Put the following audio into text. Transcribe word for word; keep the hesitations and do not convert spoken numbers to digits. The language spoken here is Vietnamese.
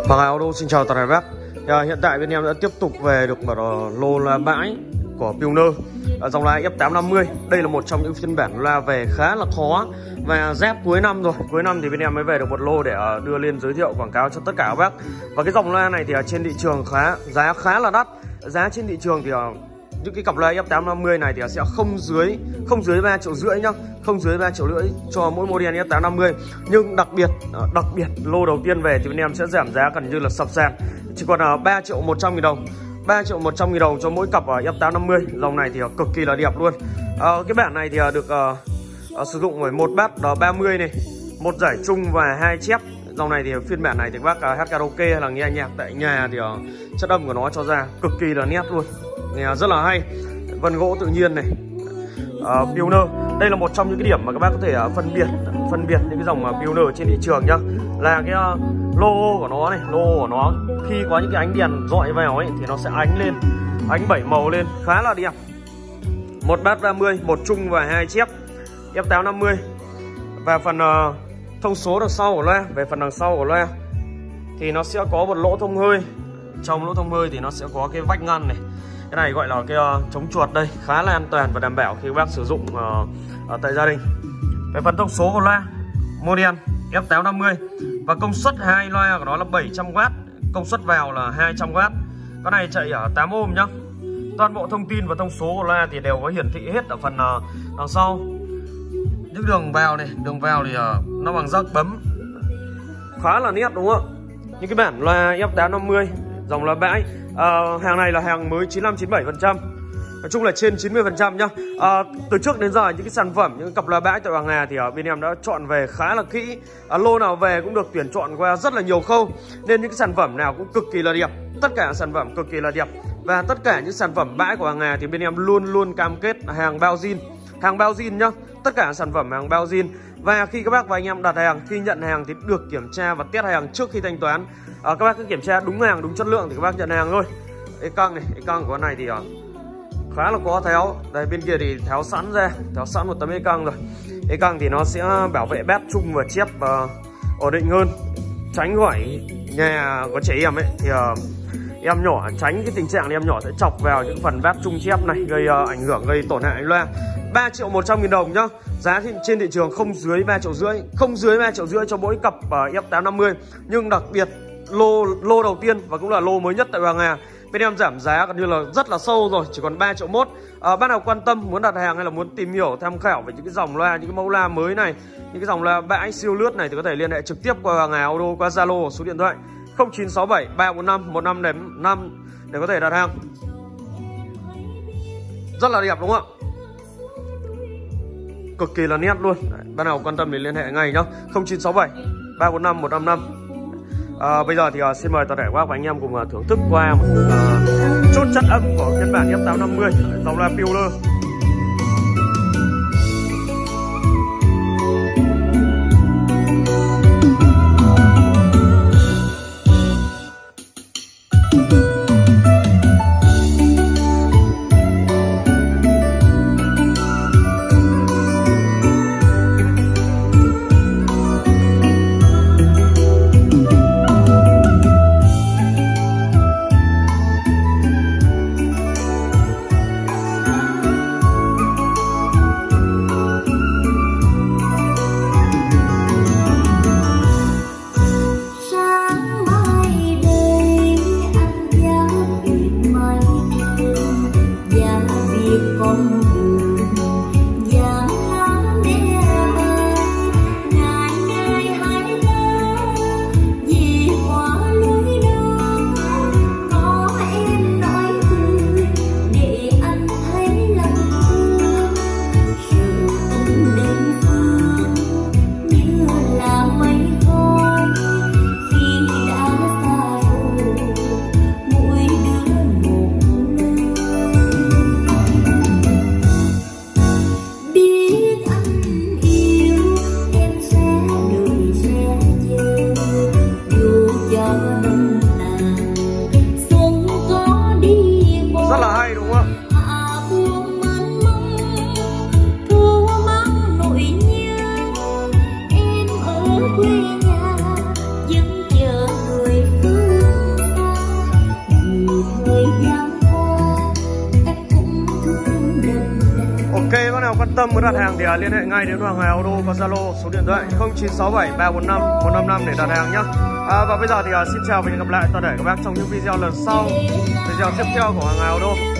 Bằng Auto xin chào toàn thể bác. À, hiện tại bên em đã tiếp tục về được một lô loa bãi của Pioneer, à, dòng loa F tám năm mươi. Đây là một trong những phiên bản loa về khá là khó và dép cuối năm rồi. Cuối năm thì bên em mới về được một lô để uh, đưa lên giới thiệu quảng cáo cho tất cả các bác. Và cái dòng loa này thì uh, trên thị trường khá giá khá là đắt. Giá trên thị trường thì uh, những cái cặp loa F tám năm mươi này thì sẽ không dưới không dưới ba triệu rưỡi nhá, không dưới ba triệu rưỡi cho mỗi model F tám năm mươi. Nhưng đặc biệt đặc biệt lô đầu tiên về thì bên em sẽ giảm giá gần như là sập sàn, chỉ còn ba triệu một trăm nghìn đồng, ba triệu một trăm nghìn đồng cho mỗi cặp F tám năm mươi. Dòng này thì cực kỳ là đẹp luôn. À, cái bản này thì được uh, uh, sử dụng với một bát ba mươi này, một giải trung và hai chép. Dòng này thì phiên bản này thì bác uh, hát karaoke hay là nghe nhạc tại nhà thì uh, chất âm của nó cho ra cực kỳ là nét luôn, nghe rất là hay. Vân gỗ tự nhiên này, uh, Pioneer. Đây là một trong những cái điểm mà các bác có thể uh, phân biệt phân biệt những cái dòng uh, Pioneer trên thị trường nhá, là cái uh, logo của nó này, logo của nó khi có những cái ánh đèn dọi vào ấy thì nó sẽ ánh lên, ánh bảy màu lên khá là đẹp. Một bát ba mươi, một trung và hai chép F tám năm mươi. Và phần uh, thông số đằng sau của loa, về phần đằng sau của loa thì nó sẽ có một lỗ thông hơi. Trong lỗ thông hơi thì nó sẽ có cái vách ngăn này. Cái này gọi là cái uh, chống chuột đây, khá là an toàn và đảm bảo khi các bác sử dụng uh, ở tại gia đình. Về phần thông số của loa, model F tám năm mươi và công suất hai loa của nó là bảy trăm oát, công suất vào là hai trăm oát. Cái này chạy ở tám ôm nhá. Toàn bộ thông tin và thông số của loa thì đều có hiển thị hết ở phần uh, đằng sau. Những đường vào này, đường vào thì uh, nó bằng rắc bấm, khá là nét đúng không ạ? Những cái bản loa F tám năm mươi dòng loa bãi, uh, hàng này là hàng mới chín mươi lăm chín mươi bảy phần trăm, nói chung là trên chín mươi phần trăm nhá. Uh, từ trước đến giờ những cái sản phẩm, những cặp loa bãi tại Hoàng Hà thì ở bên em đã chọn về khá là kỹ. Uh, lô nào về cũng được tuyển chọn qua rất là nhiều khâu, nên những cái sản phẩm nào cũng cực kỳ là đẹp, tất cả sản phẩm cực kỳ là đẹp. Và tất cả những sản phẩm bãi của Hoàng Hà thì bên em luôn luôn cam kết hàng bao zin, hàng bao zin nhá, tất cả sản phẩm hàng bao zin. Và khi các bác và anh em đặt hàng, khi nhận hàng thì được kiểm tra và test hàng trước khi thanh toán. À, các bác cứ kiểm tra đúng hàng, đúng chất lượng thì các bác nhận hàng thôi. Cái căng này, cái căng của con này thì uh, khá là có tháo. Đây bên kia thì tháo sẵn ra, tháo sẵn một tấm ê căng rồi. Ê căng thì nó sẽ bảo vệ bát chung và chép uh, ổn định hơn, tránh khỏi nhà có trẻ em ấy thì uh, em nhỏ tránh cái tình trạng em nhỏ sẽ chọc vào những phần bát chung chép này, gây uh, ảnh hưởng, gây tổn hại loa. Ba triệu một trăm nghìn đồng nhá. Giá trên thị trường không dưới ba triệu rưỡi, không dưới ba triệu rưỡi cho mỗi cặp uh, F tám năm mươi. Nhưng đặc biệt lô lô đầu tiên và cũng là lô mới nhất tại Hoàng Hà, bên em giảm giá gần như là rất là sâu rồi, chỉ còn ba triệu mốt. À, bác nào quan tâm muốn đặt hàng hay là muốn tìm hiểu tham khảo về những cái dòng loa, những cái mẫu loa mới này, những cái dòng loa bãi siêu lướt này thì có thể liên hệ trực tiếp qua Hoàng Hà Auto qua Zalo, số điện thoại không chín sáu bảy ba bốn năm một năm năm để có thể đặt hàng. Rất là đẹp đúng không ạ? Cực kỳ là nét luôn. Đấy, bác nào quan tâm thì liên hệ ngay nhá, không chín sáu bảy ba bốn năm một năm năm. À, bây giờ thì uh, xin mời toàn thể các bác và anh em cùng uh, thưởng thức qua một uh, chút chất âm của phiên bản F tám năm mươi dòng loa Pioneer. nào quan tâm muốn đặt hàng thì liên hệ ngay đến Hoàng Hải Auto qua Zalo số điện thoại không chín sáu bảy ba bốn năm một năm năm để đặt hàng nhé. À, và bây giờ thì uh, xin chào và hẹn gặp lại toàn thể các bác trong những video lần sau, video tiếp theo của Hoàng Hải Auto.